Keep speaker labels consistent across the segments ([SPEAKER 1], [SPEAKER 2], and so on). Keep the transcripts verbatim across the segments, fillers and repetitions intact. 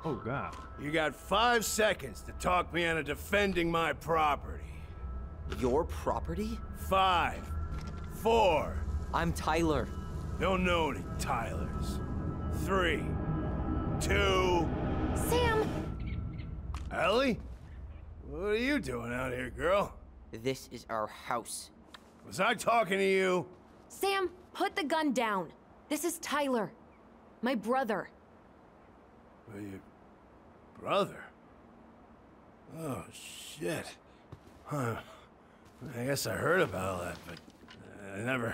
[SPEAKER 1] Oh, God.
[SPEAKER 2] You got five seconds to talk me into defending my property.
[SPEAKER 3] Your property?
[SPEAKER 2] Five. Four.
[SPEAKER 3] I'm Tyler.
[SPEAKER 2] Don't know any Tylers. Three. Two.
[SPEAKER 4] Sam!
[SPEAKER 2] Ellie? What are you doing out here, girl?
[SPEAKER 3] This is our house.
[SPEAKER 2] Was I talking to you?
[SPEAKER 4] Sam, put the gun down. This is Tyler. My brother.
[SPEAKER 2] Well, your brother? Oh, shit. Huh. I guess I heard about all that, but I never...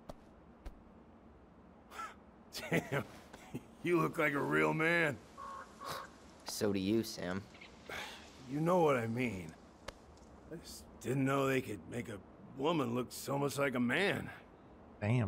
[SPEAKER 2] Damn, you look like a real man.
[SPEAKER 3] So do you, Sam.
[SPEAKER 2] You know what I mean. I just didn't know they could make a woman look so much like a man.
[SPEAKER 1] Damn.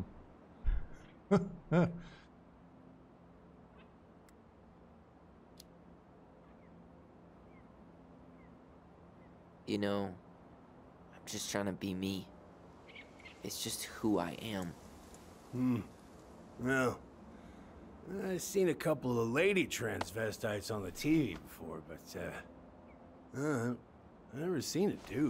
[SPEAKER 3] You know, I'm just trying to be me. It's just who I am.
[SPEAKER 2] Hmm. Well, I've seen a couple of lady transvestites on the T V before, but, uh... uh I've never seen a dude.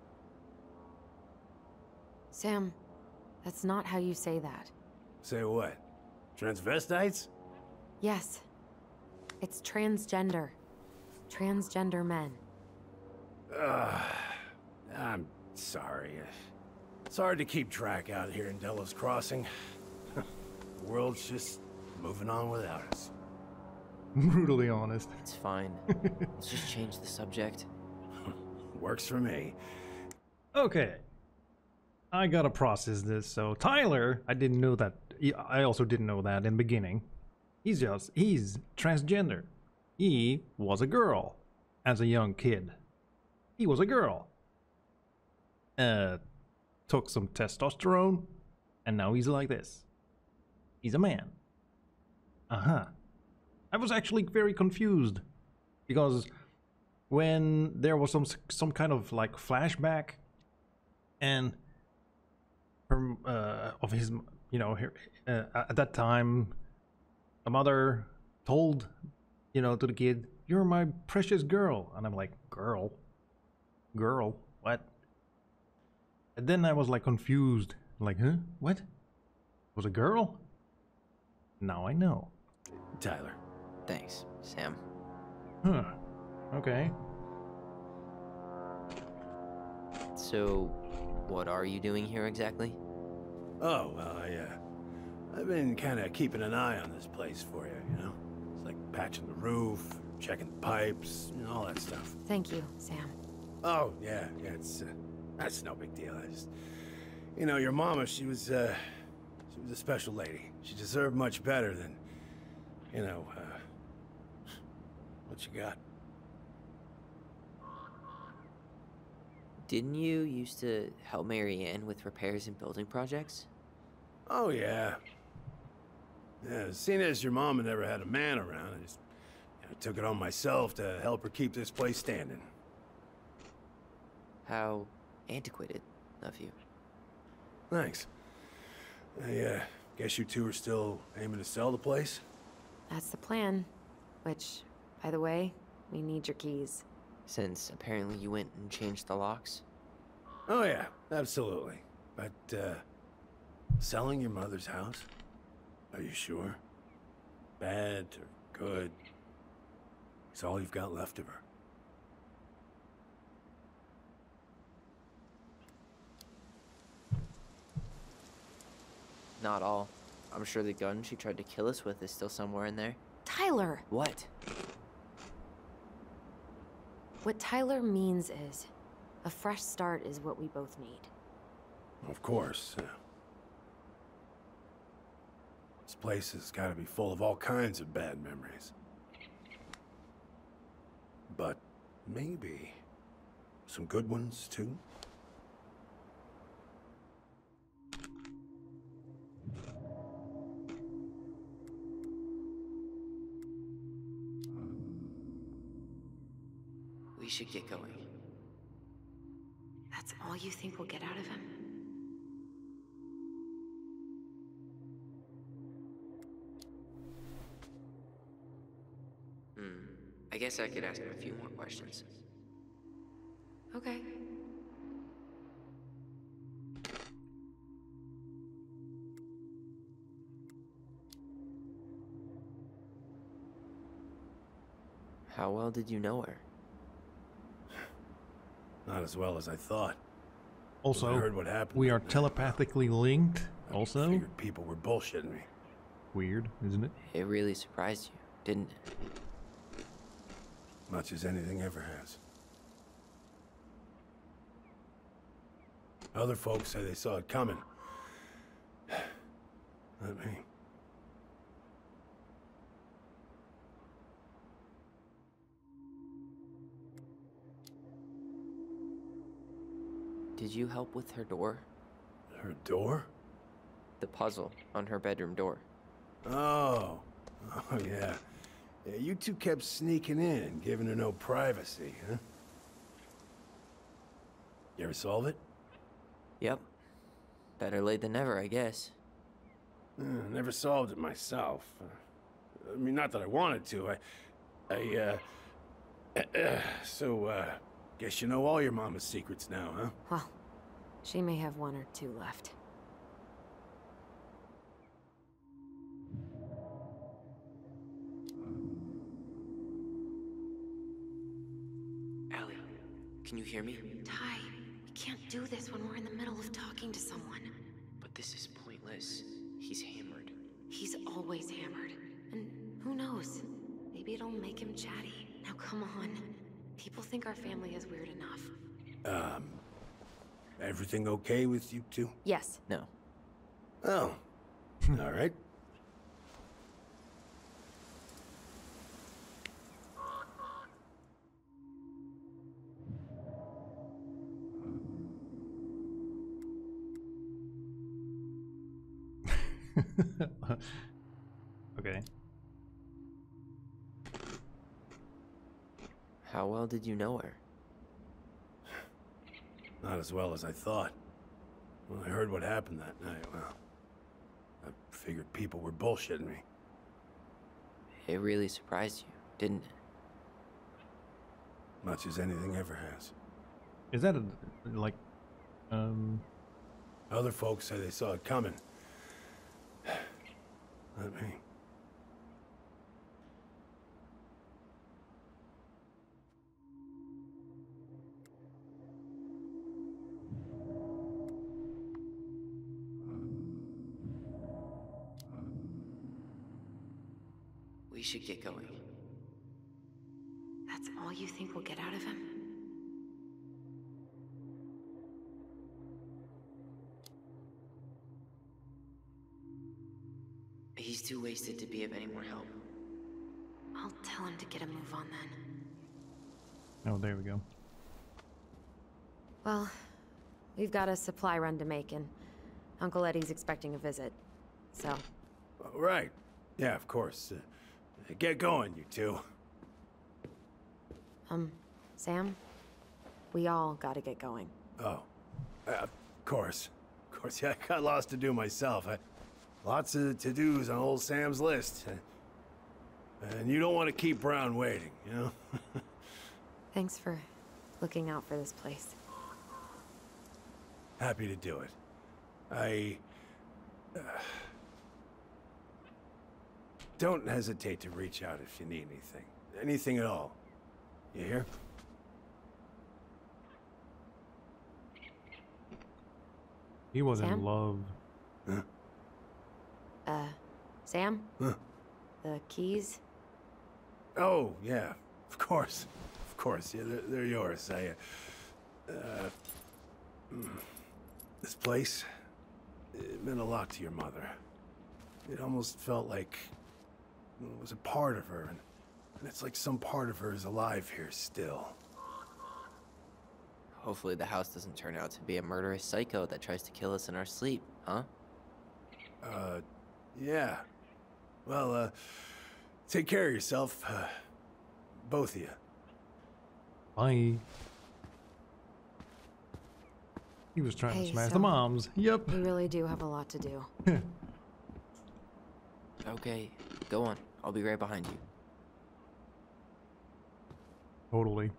[SPEAKER 4] Sam, that's not how you say that.
[SPEAKER 2] Say what? Transvestites?
[SPEAKER 4] Yes. It's transgender. Transgender men.
[SPEAKER 2] Ugh. I'm sorry. It's hard to keep track out here in Delos Crossing. The world's just moving on without us.
[SPEAKER 1] Brutally honest.
[SPEAKER 3] It's fine. Let's just change the subject.
[SPEAKER 2] Works for me.
[SPEAKER 1] Okay. I gotta process this. So Tyler, I didn't know that. I also didn't know that in the beginning. He's just, he's transgender. He was a girl as a young kid. He was a girl. Uh, took some testosterone, and now he's like this. He's a man. Uh-huh. I was actually very confused because when there was some some kind of like flashback and her, uh, of his, you know, her, uh, at that time, a mother told, you know, to the kid, "You're my precious girl," and I'm like, "Girl, girl, what?" And then I was like confused, like, "Huh, what? Was a girl?" Now I know.
[SPEAKER 2] Tyler.
[SPEAKER 3] Thanks, Sam.
[SPEAKER 1] Huh. Okay.
[SPEAKER 3] So, what are you doing here exactly?
[SPEAKER 2] Oh, well, I, uh... I've been kind of keeping an eye on this place for you, you know? It's like patching the roof, checking the pipes, you know, all that stuff.
[SPEAKER 4] Thank you, Sam.
[SPEAKER 2] Oh, yeah, yeah, it's, uh... that's no big deal. I just... You know, your mama, she was, uh... she was a special lady. She deserved much better than... You know, uh... what you got?
[SPEAKER 3] Didn't you used to help Mary-Ann with repairs and building projects?
[SPEAKER 2] Oh, yeah. Yeah, seeing as your mama never had a man around, I just you know, took it on myself to help her keep this place standing.
[SPEAKER 3] How antiquated of you.
[SPEAKER 2] Thanks. I, uh, guess you two are still aiming to sell the place?
[SPEAKER 4] That's the plan. Which, by the way, we need your keys.
[SPEAKER 3] Since apparently you went and changed the locks?
[SPEAKER 2] Oh, yeah, absolutely. But, uh, selling your mother's house? Are you sure? Bad or good? It's all you've got left of her.
[SPEAKER 3] Not all. I'm sure the gun she tried to kill us with is still somewhere in there.
[SPEAKER 4] Tyler!
[SPEAKER 3] What?
[SPEAKER 4] What Tyler means is, a fresh start is what we both need.
[SPEAKER 2] Of course. Yeah. This place has got to be full of all kinds of bad memories. But maybe some good ones, too?
[SPEAKER 3] We should get going.
[SPEAKER 4] That's all you think we'll get out of him?
[SPEAKER 3] Hmm. I guess I could ask him a few more questions.
[SPEAKER 4] Okay.
[SPEAKER 3] How well did you know her?
[SPEAKER 2] Not as well as I thought.
[SPEAKER 1] Also,
[SPEAKER 2] I heard what happened.
[SPEAKER 1] we are telepathically linked.
[SPEAKER 2] I
[SPEAKER 1] Also,
[SPEAKER 2] figured people were bullshitting me.
[SPEAKER 1] weird, isn't it?
[SPEAKER 3] It really surprised you, didn't it?
[SPEAKER 2] Much as anything ever has. Other folks say they saw it coming. Not me.
[SPEAKER 3] Did you help with her door?
[SPEAKER 2] Her door?
[SPEAKER 3] The puzzle on her bedroom door.
[SPEAKER 2] Oh. Oh, yeah. Yeah, you two kept sneaking in, giving her no privacy, huh? You ever solve it?
[SPEAKER 3] Yep. Better late than never, I guess.
[SPEAKER 2] Uh, never solved it myself. Uh, I mean, not that I wanted to. I... I, uh... so, uh... guess you know all your mama's secrets now, huh?
[SPEAKER 4] Well, she may have one or two left.
[SPEAKER 3] Allie, can you hear me?
[SPEAKER 4] Ty, we can't do this when we're in the middle of talking to someone.
[SPEAKER 3] But this is pointless. He's hammered.
[SPEAKER 4] He's always hammered. And who knows? Maybe it'll make him chatty. Now come on. People think our family is weird enough.
[SPEAKER 2] Um... Everything okay with you two?
[SPEAKER 4] Yes.
[SPEAKER 3] No.
[SPEAKER 2] Oh. All right.
[SPEAKER 1] Okay.
[SPEAKER 3] How well did you know her?
[SPEAKER 2] Not as well as I thought. When I heard what happened that night, well... I figured people were bullshitting me.
[SPEAKER 3] It really surprised you, didn't it?
[SPEAKER 2] Much as anything ever has.
[SPEAKER 1] Is that a, like, um...
[SPEAKER 2] Other folks say they saw it coming. Not me.
[SPEAKER 3] We should get going.
[SPEAKER 4] That's all you think we'll get out of him?
[SPEAKER 3] He's too wasted to be of any more help.
[SPEAKER 4] I'll tell him to get a move on then.
[SPEAKER 1] Oh, there we go.
[SPEAKER 4] Well, we've got a supply run to make, and Uncle Eddie's expecting a visit, so...
[SPEAKER 2] Oh, right. Yeah, of course. Uh, get going, you two.
[SPEAKER 4] Um, Sam? We all gotta get going.
[SPEAKER 2] Oh. Uh, of course. Of course, yeah, I got lots to do myself. I, lots of to-dos on old Sam's list. And you don't want to keep Brown waiting, you know?
[SPEAKER 4] Thanks for looking out for this place.
[SPEAKER 2] Happy to do it. I... Uh, don't hesitate to reach out if you need anything. Anything at all. You hear?
[SPEAKER 1] He was
[SPEAKER 4] Sam?
[SPEAKER 1] in love.
[SPEAKER 2] Huh?
[SPEAKER 4] Uh, Sam?
[SPEAKER 2] Huh?
[SPEAKER 4] The keys?
[SPEAKER 2] Oh, yeah. Of course. Of course. Yeah, they're, they're yours. I, uh... uh mm, this place, it meant a lot to your mother. It almost felt like it was a part of her, and, and it's like some part of her is alive here still.
[SPEAKER 3] Hopefully the house doesn't turn out to be a murderous psycho that tries to kill us in our sleep, huh?
[SPEAKER 2] Uh, yeah. Well, uh, take care of yourself, uh, both of you.
[SPEAKER 1] Bye. He was trying
[SPEAKER 4] Hey,
[SPEAKER 1] to smash
[SPEAKER 4] so-
[SPEAKER 1] the moms. Yep.
[SPEAKER 4] We really do have a lot to do.
[SPEAKER 3] Okay, go on. I'll be right behind you.
[SPEAKER 1] Totally.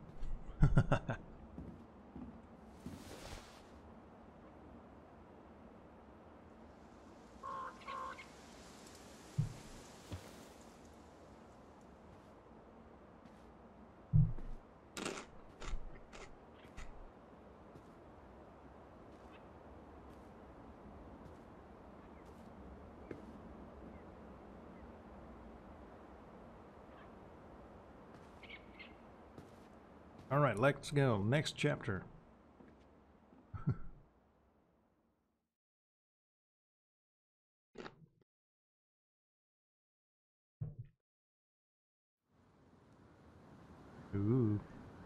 [SPEAKER 1] All right, let's go. Next chapter. Ooh.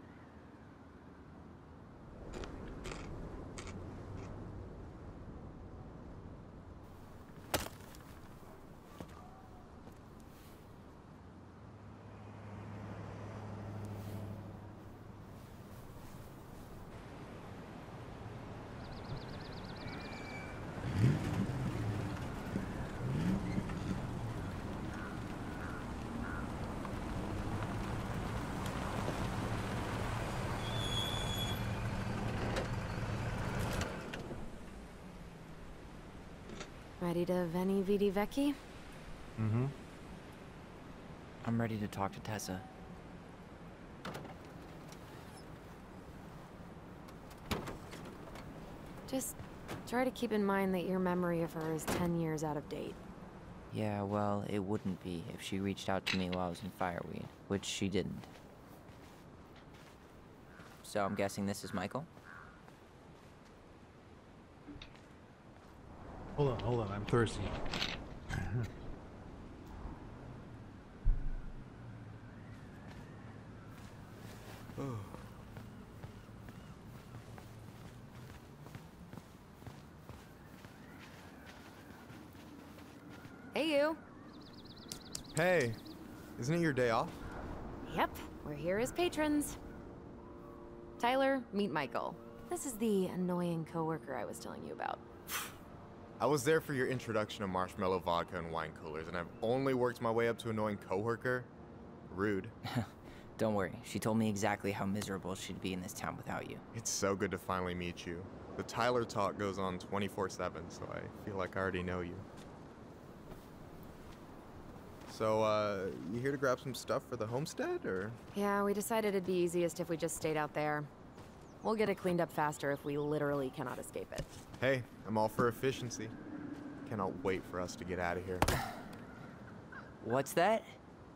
[SPEAKER 4] Ready to Veni Vidi Vecchi?
[SPEAKER 1] Mm-hmm.
[SPEAKER 3] I'm ready to talk to Tessa.
[SPEAKER 4] Just try to keep in mind that your memory of her is ten years out of date.
[SPEAKER 3] Yeah, well, it wouldn't be if she reached out to me while I was in Fireweed, which she didn't. So I'm guessing this is Michael?
[SPEAKER 1] Hold on, hold on, I'm thirsty.
[SPEAKER 4] Hey, you.
[SPEAKER 5] Hey, isn't it your day off?
[SPEAKER 4] Yep, we're here as patrons. Tyler, meet Michael. This is the annoying coworker I was telling you about.
[SPEAKER 5] I was there for your introduction to marshmallow vodka and wine coolers, and I've only worked my way up to annoying coworker. Rude.
[SPEAKER 3] Don't worry, she told me exactly how miserable she'd be in this town without you.
[SPEAKER 5] It's so good to finally meet you. The Tyler talk goes on twenty-four seven, so I feel like I already know you. So, uh, you here to grab some stuff for the homestead, or?
[SPEAKER 4] Yeah, we decided it'd be easiest if we just stayed out there. We'll get it cleaned up faster if we literally cannot escape it.
[SPEAKER 5] Hey, I'm all for efficiency. Cannot wait for us to get out of here.
[SPEAKER 3] What's that?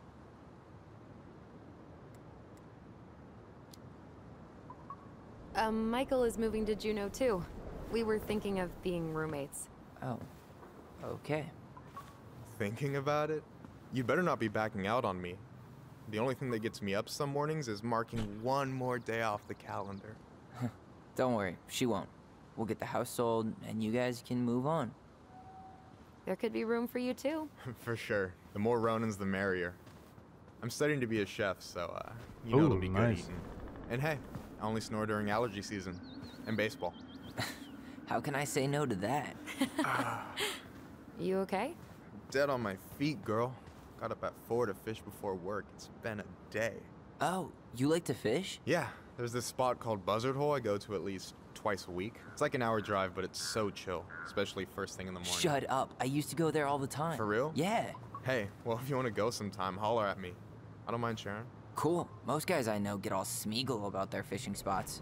[SPEAKER 4] Um, Michael is moving to Juneau too. We were thinking of being roommates.
[SPEAKER 3] Oh, okay.
[SPEAKER 5] Thinking about it? You better not be backing out on me. The only thing that gets me up some mornings is marking one more day off the calendar.
[SPEAKER 3] Don't worry, she won't. We'll get the house sold, and you guys can move on.
[SPEAKER 4] There could be room for you too.
[SPEAKER 5] For sure. The more Ronans, the merrier. I'm studying to be a chef, so, uh, you know
[SPEAKER 1] Ooh,
[SPEAKER 5] it'll be good
[SPEAKER 1] nice.
[SPEAKER 5] eating. And hey, I only snore during allergy season. And baseball.
[SPEAKER 3] How can I say no to that?
[SPEAKER 4] You okay?
[SPEAKER 5] Dead on my feet, girl. Got up at four to fish before work. It's been a day.
[SPEAKER 3] Oh, you like to fish?
[SPEAKER 5] Yeah, there's this spot called Buzzard Hole I go to at least twice a week. It's like an hour drive, but it's so chill, especially first thing in the morning.
[SPEAKER 3] Shut up. I used to go there all the time.
[SPEAKER 5] For real?
[SPEAKER 3] Yeah.
[SPEAKER 5] Hey, well, if you want to go sometime, holler at me. I don't mind sharing.
[SPEAKER 3] Cool. Most guys I know get all smeagol about their fishing spots.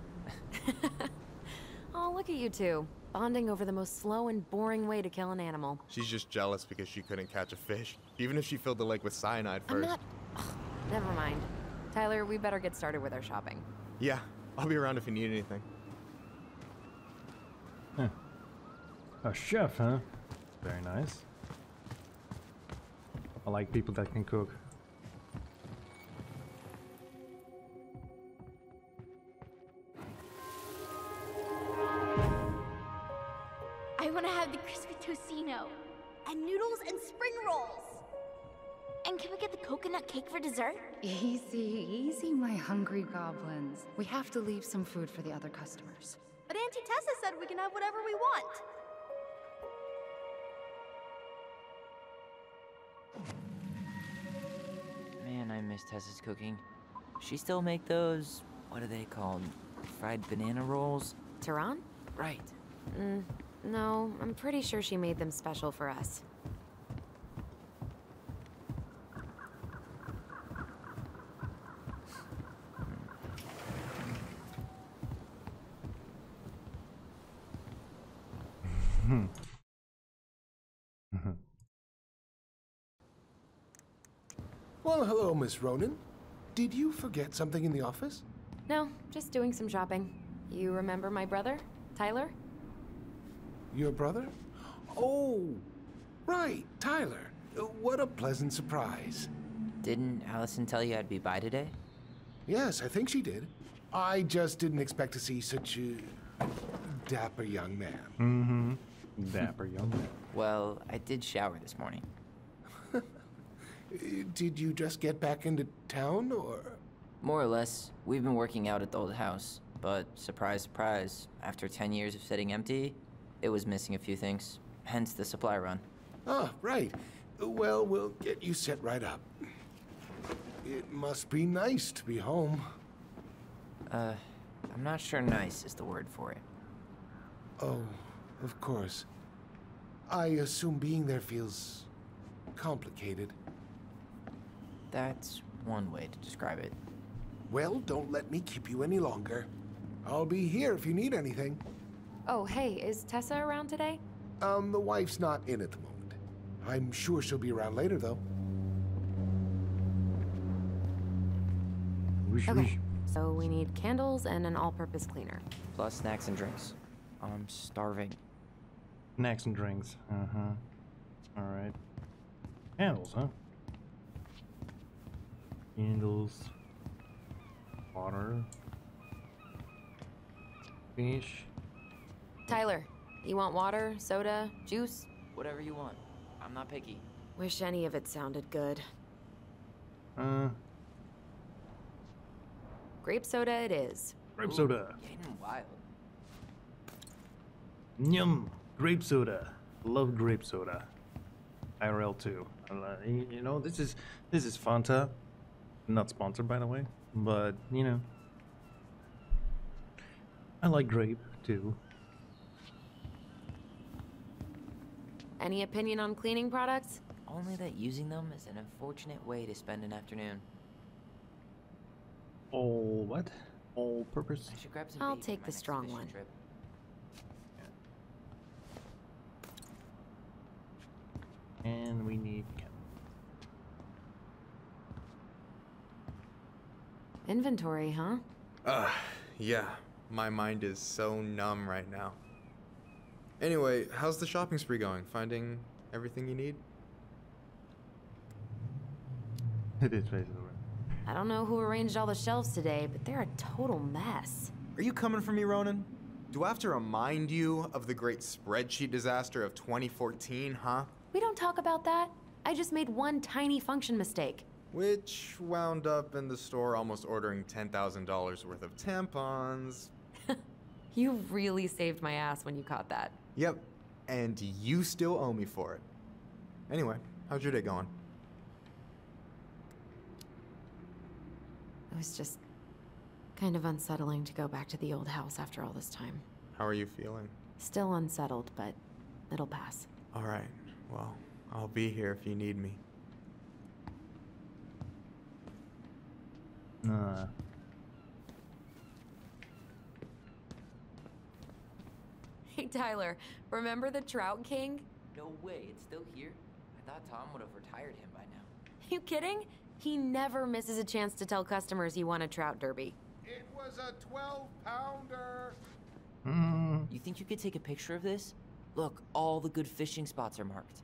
[SPEAKER 4] Oh, look at you two. Bonding over the most slow and boring way to kill an animal.
[SPEAKER 5] She's just jealous because she couldn't catch a fish, even if she filled the lake with cyanide
[SPEAKER 4] I'm
[SPEAKER 5] first.
[SPEAKER 4] not... Ugh, never mind. Tyler, we better get started with our shopping.
[SPEAKER 5] Yeah, I'll be around if you need anything.
[SPEAKER 1] Huh. A chef, huh? Very nice. I like people that can cook.
[SPEAKER 6] I want to have the crispy tocino, and noodles and spring rolls. And can we get the coconut cake for dessert?
[SPEAKER 7] Easy, easy, my hungry goblins. We have to leave some food for the other customers.
[SPEAKER 6] But Auntie Tessa said we can have whatever we want.
[SPEAKER 3] Man, I miss Tessa's cooking. She still make those, what are they called? Fried banana rolls?
[SPEAKER 4] Tehran?
[SPEAKER 3] Right.
[SPEAKER 4] Mm, no, I'm pretty sure she made them special for us.
[SPEAKER 8] Well, hello, Miss Ronan. Did you forget something in the office?
[SPEAKER 4] No, just doing some shopping. You remember my brother, Tyler?
[SPEAKER 8] Your brother? Oh, right, Tyler. Uh, What a pleasant surprise.
[SPEAKER 3] Didn't Alyson tell you I'd be by today?
[SPEAKER 8] Yes, I think she did. I just didn't expect to see such a dapper young man.
[SPEAKER 1] Mm-hmm. Dapper young man.
[SPEAKER 3] Well, I did shower this morning.
[SPEAKER 8] Uh, Did you just get back into town, or...?
[SPEAKER 3] More or less. We've been working out at the old house, but surprise, surprise, after ten years of sitting empty, it was missing a few things, hence the supply run.
[SPEAKER 8] Ah, right. Well, we'll get you set right up. It must be nice to be home.
[SPEAKER 3] Uh, I'm not sure nice is the word for it.
[SPEAKER 8] Oh, of course. I assume being there feels complicated.
[SPEAKER 3] That's one way to describe it.
[SPEAKER 8] Well, don't let me keep you any longer. I'll be here if you need anything.
[SPEAKER 4] Oh, hey, is Tessa around today?
[SPEAKER 8] Um, the wife's not in at the moment. I'm sure she'll be around later, though.
[SPEAKER 1] Whoosh,
[SPEAKER 4] Okay,
[SPEAKER 1] whoosh.
[SPEAKER 4] so we need candles and an all-purpose cleaner.
[SPEAKER 3] Plus snacks and drinks. I'm starving.
[SPEAKER 1] Snacks and drinks. Uh-huh. Alright. Candles, huh? Candles. Water. Fish.
[SPEAKER 4] Tyler, you want water, soda, juice?
[SPEAKER 3] Whatever you want. I'm not picky.
[SPEAKER 4] Wish any of it sounded good.
[SPEAKER 1] Uh,
[SPEAKER 4] Grape soda it is.
[SPEAKER 1] grape
[SPEAKER 3] Ooh,
[SPEAKER 1] soda.
[SPEAKER 3] Getting wild.
[SPEAKER 1] Yum. Grape soda. Love grape soda. I R L too. I lo- You you know, this is this is Fanta. Not sponsored, by the way, but you know, I like grape too.
[SPEAKER 4] Any opinion on cleaning products?
[SPEAKER 3] Only that using them is an unfortunate way to spend an afternoon.
[SPEAKER 1] All what? All purpose.
[SPEAKER 3] I should grab some
[SPEAKER 4] I'll
[SPEAKER 3] bait for
[SPEAKER 4] take
[SPEAKER 3] my
[SPEAKER 4] the
[SPEAKER 3] next
[SPEAKER 4] strong
[SPEAKER 3] fishing
[SPEAKER 4] one.
[SPEAKER 3] trip.
[SPEAKER 1] And we need.
[SPEAKER 4] Inventory, huh?
[SPEAKER 5] Ugh, yeah. My mind is so numb right now. Anyway, how's the shopping spree going? Finding everything you need?
[SPEAKER 1] It is basically.
[SPEAKER 4] I don't know who arranged all the shelves today, but they're a total mess.
[SPEAKER 5] Are you coming for me, Ronan? Do I have to remind you of the great spreadsheet disaster of twenty fourteen, huh?
[SPEAKER 4] We don't talk about that. I just made one tiny function mistake.
[SPEAKER 5] Which wound up in the store almost ordering ten thousand dollars worth of tampons.
[SPEAKER 4] You really saved my ass when you caught that.
[SPEAKER 5] Yep, and you still owe me for it. Anyway, how's your day going?
[SPEAKER 4] It was just kind of unsettling to go back to the old house after all this time.
[SPEAKER 5] How are you feeling?
[SPEAKER 4] Still unsettled, but it'll pass.
[SPEAKER 5] All right, well, I'll be here if you need me.
[SPEAKER 1] Uh,
[SPEAKER 4] Hey, Tyler, remember the Trout King?
[SPEAKER 3] No way, it's still here? I thought Tom would have retired him by now.
[SPEAKER 4] You kidding? He never misses a chance to tell customers he won a trout derby.
[SPEAKER 8] It was a twelve pounder.
[SPEAKER 1] mm,
[SPEAKER 3] You think you could take a picture of this? Look, all the good fishing spots are marked.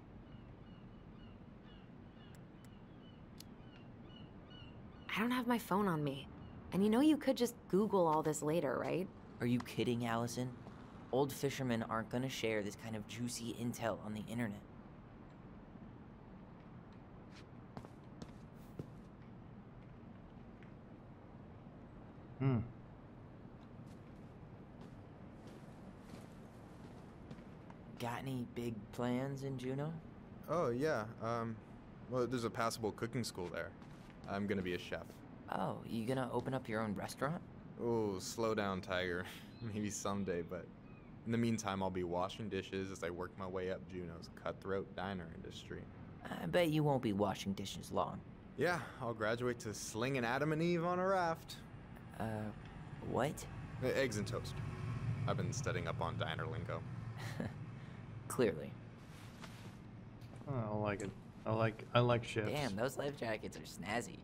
[SPEAKER 4] I don't have my phone on me. And you know you could just Google all this later, right?
[SPEAKER 3] Are you kidding, Alyson? Old fishermen aren't gonna share this kind of juicy intel on the internet.
[SPEAKER 1] hmm.
[SPEAKER 3] Got any big plans in Juneau?
[SPEAKER 5] Oh, yeah, um, well, there's a passable cooking school there. I'm gonna be a chef.
[SPEAKER 3] Oh, you gonna open up your own restaurant?
[SPEAKER 5] Oh, slow down, Tiger. Maybe someday, but in the meantime, I'll be washing dishes as I work my way up Juneau's cutthroat diner industry.
[SPEAKER 3] I bet you won't be washing dishes long.
[SPEAKER 5] Yeah, I'll graduate to slinging Adam and Eve on a raft.
[SPEAKER 3] Uh, what?
[SPEAKER 5] Uh, Eggs and toast. I've been studying up on diner lingo.
[SPEAKER 3] Clearly.
[SPEAKER 1] Oh, I like it. I like I like ships.
[SPEAKER 3] Damn, those life jackets are snazzy.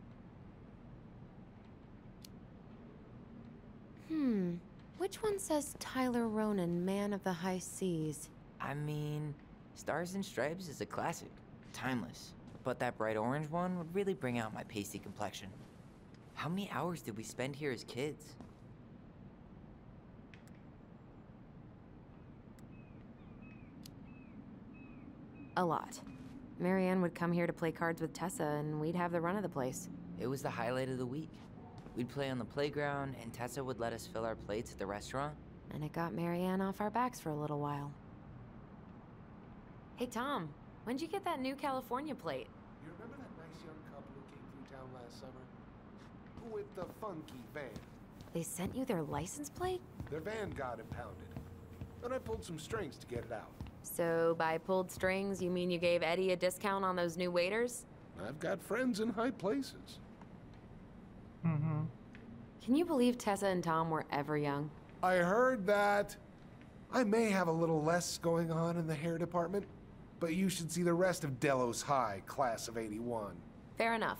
[SPEAKER 4] Hmm. Which one says Tyler Ronan, man of the high seas?
[SPEAKER 3] I mean, Stars and Stripes is a classic. Timeless. But that bright orange one would really bring out my pasty complexion. How many hours did we spend here as kids?
[SPEAKER 4] A lot. Mary-Ann would come here to play cards with Tessa, and we'd have the run of the place.
[SPEAKER 3] It was the highlight of the week. We'd play on the playground, and Tessa would let us fill our plates at the restaurant.
[SPEAKER 4] And it got Mary-Ann off our backs for a little while. Hey, Tom, when'd you get that new California plate?
[SPEAKER 8] You remember that nice young couple who came through town last summer? With the funky van.
[SPEAKER 4] They sent you their license plate?
[SPEAKER 8] Their van got impounded. And I pulled some strings to get it out.
[SPEAKER 4] So by pulled strings, you mean you gave Eddie a discount on those new waiters?
[SPEAKER 8] I've got friends in high places.
[SPEAKER 1] Mm-hmm.
[SPEAKER 4] Can you believe Tessa and Tom were ever young?
[SPEAKER 8] I heard that. I may have a little less going on in the hair department, but you should see the rest of Delos High, class of eighty-one.
[SPEAKER 4] Fair enough.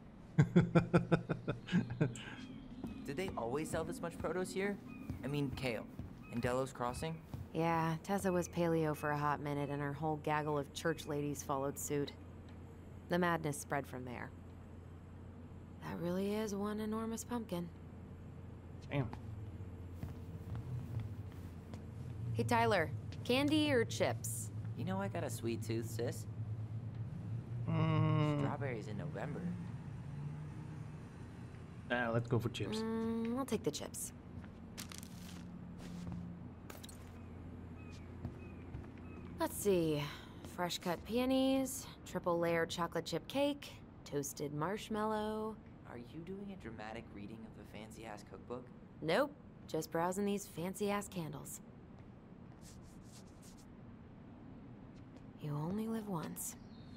[SPEAKER 3] Did they always sell this much produce here? I mean, kale. In Delos Crossing?
[SPEAKER 4] Yeah, Tessa was paleo for a hot minute, and her whole gaggle of church ladies followed suit. The madness spread from there. That really is one enormous pumpkin.
[SPEAKER 1] Damn.
[SPEAKER 4] Hey, Tyler, candy or chips?
[SPEAKER 3] You know I got a sweet tooth, sis.
[SPEAKER 1] Mm.
[SPEAKER 3] Strawberries in November.
[SPEAKER 1] Ah, let's go for chips.
[SPEAKER 4] Mm, I'll take the chips. Let's see. Fresh cut peonies, triple layer chocolate chip cake, toasted marshmallow.
[SPEAKER 3] Are you doing a dramatic reading of the fancy-ass cookbook?
[SPEAKER 4] Nope, just browsing these fancy-ass candles. You only live once.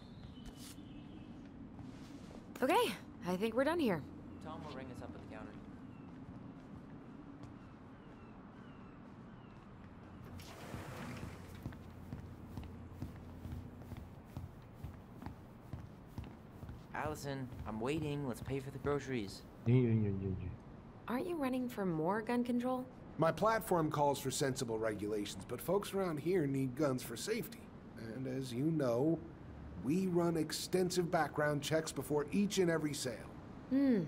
[SPEAKER 4] Okay, I think we're done here.
[SPEAKER 3] Tom will ring us up at the counter. Alyson, I'm waiting. Let's pay for the groceries.
[SPEAKER 1] Yeah, yeah, yeah, yeah, yeah.
[SPEAKER 4] Aren't you running for more gun control?
[SPEAKER 8] My platform calls for sensible regulations, but folks around here need guns for safety. And as you know, we run extensive background checks before each and every sale.
[SPEAKER 4] Hmm.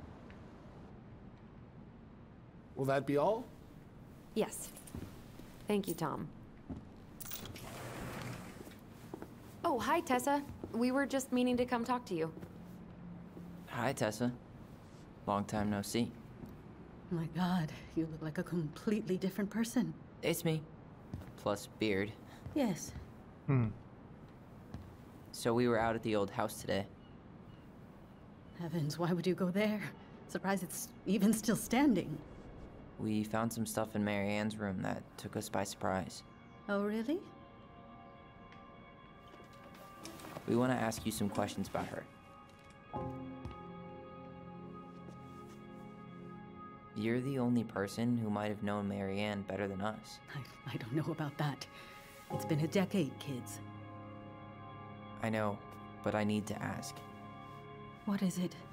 [SPEAKER 8] Will that be all?
[SPEAKER 4] Yes. Thank you, Tom. Oh, hi, Tessa. We were just meaning to come talk to you.
[SPEAKER 3] Hi, Tessa. Long time no see.
[SPEAKER 9] My God, you look like a completely different person.
[SPEAKER 3] It's me. Plus beard.
[SPEAKER 9] Yes.
[SPEAKER 1] Hmm.
[SPEAKER 3] So we were out at the old house today.
[SPEAKER 9] Heavens, why would you go there? Surprised it's even still standing.
[SPEAKER 3] We found some stuff in Mary-Ann's room that took us by surprise.
[SPEAKER 9] Oh, really?
[SPEAKER 3] We want to ask you some questions about her. You're the only person who might have known Mary-Ann better than us.
[SPEAKER 9] I, I don't know about that. It's been a decade, kids.
[SPEAKER 3] I know, but I need to ask.
[SPEAKER 9] What is it?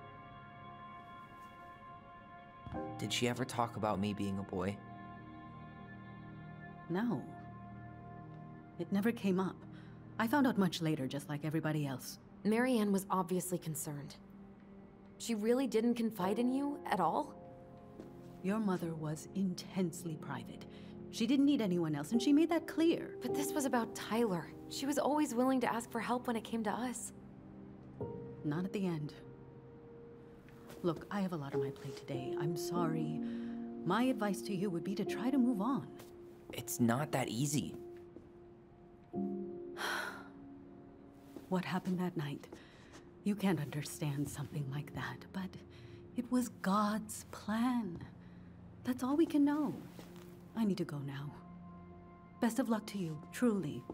[SPEAKER 3] Did she ever talk about me being a boy?
[SPEAKER 9] No. It never came up. I found out much later, just like everybody else.
[SPEAKER 4] Mary-Ann was obviously concerned. She really didn't confide in you at all?
[SPEAKER 9] Your mother was intensely private. She didn't need anyone else, and she made that clear.
[SPEAKER 4] But this was about Tyler. She was always willing to ask for help when it came to us.
[SPEAKER 9] Not at the end. Look, I have a lot on my plate today. I'm sorry. My advice to you would be to try to move on.
[SPEAKER 3] It's not that easy.
[SPEAKER 9] What happened that night? You can't understand something like that, but It was God's plan. That's all we can know. I need to go now. Best of luck to you, truly.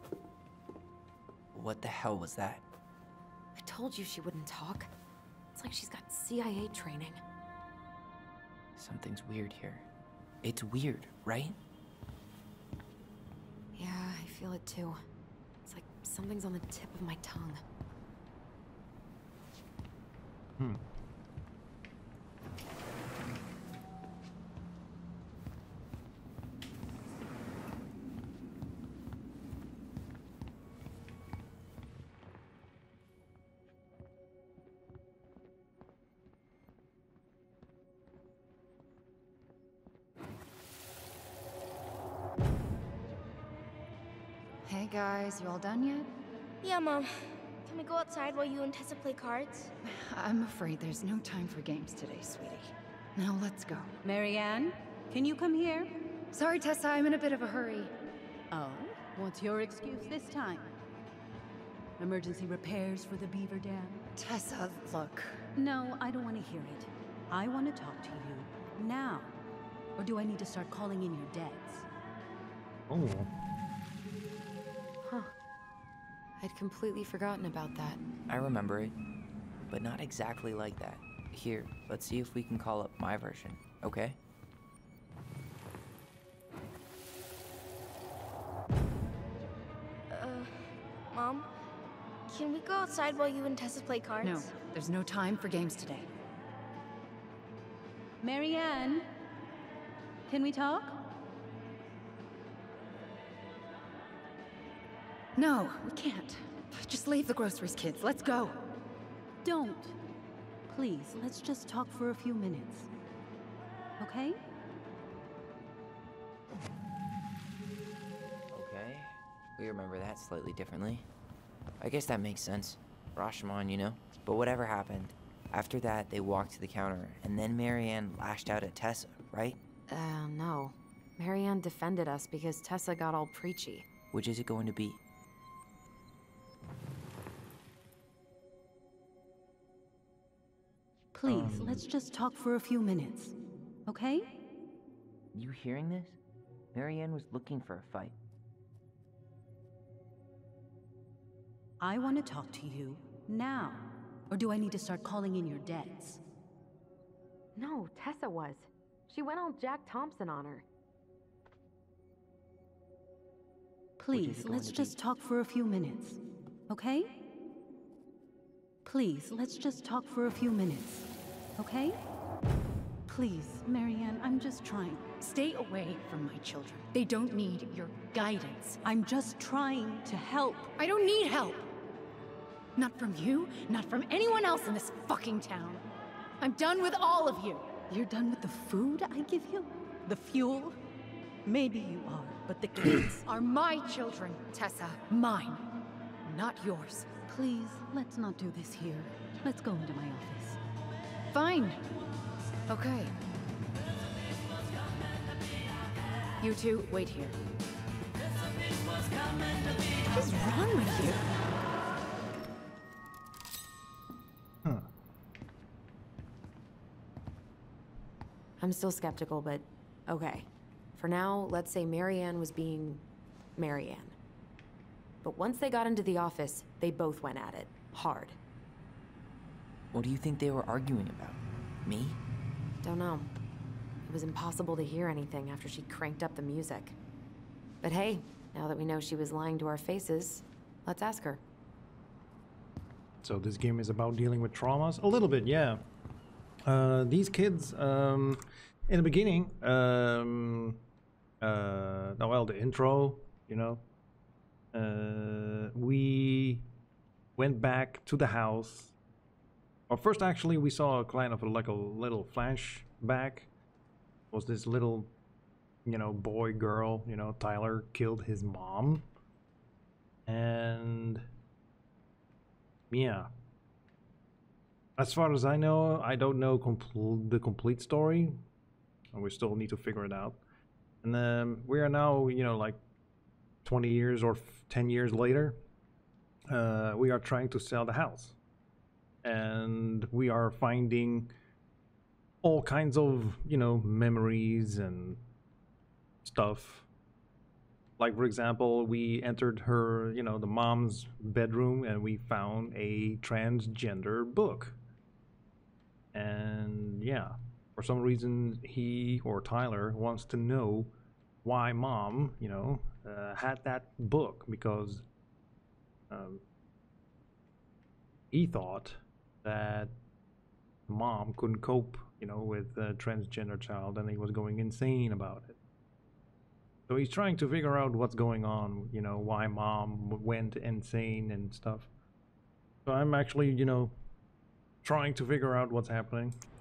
[SPEAKER 3] What the hell was that?
[SPEAKER 4] I told you she wouldn't talk. It's like she's got C I A training.
[SPEAKER 3] Something's weird here. It's weird, right?
[SPEAKER 4] Yeah, I feel it too. It's like something's on the tip of my tongue.
[SPEAKER 1] Hmm.
[SPEAKER 7] Hey guys, you all done yet?
[SPEAKER 6] Yeah, Mom. Can we go outside while you and Tessa play cards?
[SPEAKER 7] I'm afraid there's no time for games today, sweetie. Now let's go.
[SPEAKER 9] Mary-Ann, can you come here?
[SPEAKER 7] Sorry, Tessa, I'm in a bit of a hurry.
[SPEAKER 9] Oh, what's your excuse this time? Emergency repairs for the beaver dam?
[SPEAKER 7] Tessa, look.
[SPEAKER 9] No, I don't want to hear it. I want to talk to you now. Or do I need to start calling in your debts?
[SPEAKER 1] Oh.
[SPEAKER 4] Huh. I'd completely forgotten about that.
[SPEAKER 3] I remember it, but not exactly like that. Here, let's see if we can call up my version, okay?
[SPEAKER 6] Uh, Mom? Can we go outside while you and Tessa play cards?
[SPEAKER 7] No, there's no time for games today.
[SPEAKER 9] Mary-Ann, can we talk?
[SPEAKER 7] No, we can't. Just leave the groceries, kids. Let's go.
[SPEAKER 9] Don't. Please, let's just talk for a few minutes. Okay?
[SPEAKER 3] Okay, we remember that slightly differently. I guess that makes sense. Rashomon, you know? But whatever happened, after that they walked to the counter, and then Mary-Ann lashed out at Tessa, right?
[SPEAKER 4] Uh, no. Mary-Ann defended us because Tessa got all preachy.
[SPEAKER 3] Which is it going to be?
[SPEAKER 9] Please,
[SPEAKER 3] Um,
[SPEAKER 9] let's just talk for a few minutes. Okay?
[SPEAKER 3] You hearing this? Mary-Ann was looking for a fight.
[SPEAKER 9] I want to talk to you now. Or do I need to start calling in your debts?
[SPEAKER 4] No, Tessa was. She went all Jack Thompson on her.
[SPEAKER 9] Please,
[SPEAKER 3] going
[SPEAKER 9] let's
[SPEAKER 3] to
[SPEAKER 9] just
[SPEAKER 3] be?
[SPEAKER 9] talk for a few minutes. Okay? Please, let's just talk for a few minutes. Okay? Please, Mary-Ann, I'm just trying.
[SPEAKER 7] Stay away from my children. They don't need your guidance.
[SPEAKER 9] I'm just trying to help.
[SPEAKER 7] I don't need help. Not from you, not from anyone else in this fucking town. I'm done with all of you.
[SPEAKER 9] You're done with the food I give you? The fuel? Maybe you are, but the kids
[SPEAKER 7] Are my children, Tessa. Mine, not yours.
[SPEAKER 9] Please, let's not do this here. Let's go into my office.
[SPEAKER 7] Fine. Okay. You two, wait here. What is wrong with you?
[SPEAKER 1] Huh.
[SPEAKER 4] I'm still skeptical, but okay. For now, let's say Mary-Ann was being Mary-Ann. But once they got into the office, they both went at it. Hard.
[SPEAKER 3] What do you think they were arguing about? Me?
[SPEAKER 4] Don't know. It was impossible to hear anything after she cranked up the music. But hey, now that we know she was lying to our faces, let's ask her.
[SPEAKER 1] So this game is about dealing with traumas? A little bit, yeah. Uh, these kids, um, in the beginning, um, uh, well, the intro, you know, uh, we went back to the house. Or first, actually, we saw a kind of a, like a little flashback. It was this little, you know, boy, girl, you know, Tyler killed his mom. And yeah. As far as I know, I don't know compl the complete story. And we still need to figure it out. And um, we are now, you know, like twenty years or ten years later. Uh, we are trying to sell the house. And we are finding all kinds of, you know, memories and stuff. Like, for example, we entered her, you know, the mom's bedroom and we found a transgender book. And yeah, for some reason, he or Tyler wants to know why mom, you know, uh, had that book, because um, he thought that mom couldn't cope, you know, with a transgender child, and he was going insane about it. So he's trying to figure out what's going on, you know, why mom went insane and stuff. So I'm actually, you know, trying to figure out what's happening.